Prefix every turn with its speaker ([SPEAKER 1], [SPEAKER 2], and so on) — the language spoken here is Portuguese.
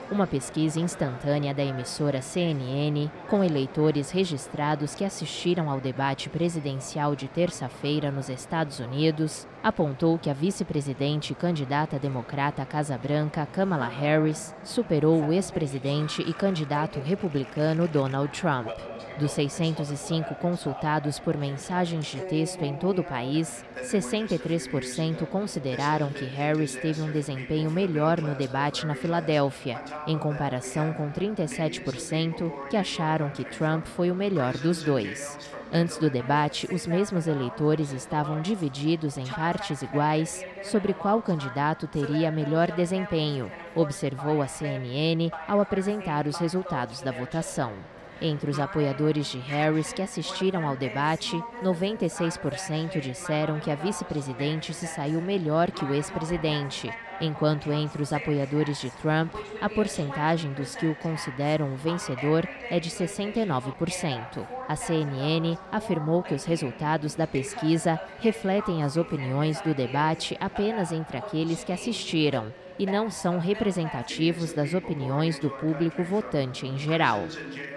[SPEAKER 1] Uma pesquisa instantânea da emissora CNN, com eleitores registrados que assistiram ao debate presidencial de terça-feira nos Estados Unidos, apontou que a vice-presidente e candidata democrata à Casa Branca, Kamala Harris, superou o ex-presidente e candidato republicano Donald Trump. Dos 605 consultados por mensagens de texto em todo o país, 63% consideraram que Harris teve um desempenho melhor no debate na Filadélfia, em comparação com 37% que acharam que Trump foi o melhor dos dois. Antes do debate, os mesmos eleitores estavam divididos em partes iguais sobre qual candidato teria melhor desempenho, observou a CNN ao apresentar os resultados da votação. Entre os apoiadores de Harris que assistiram ao debate, 96% disseram que a vice-presidente se saiu melhor que o ex-presidente, enquanto entre os apoiadores de Trump, a porcentagem dos que o consideram o vencedor é de 69%. A CNN afirmou que os resultados da pesquisa refletem as opiniões do debate apenas entre aqueles que assistiram e não são representativos das opiniões do público votante em geral.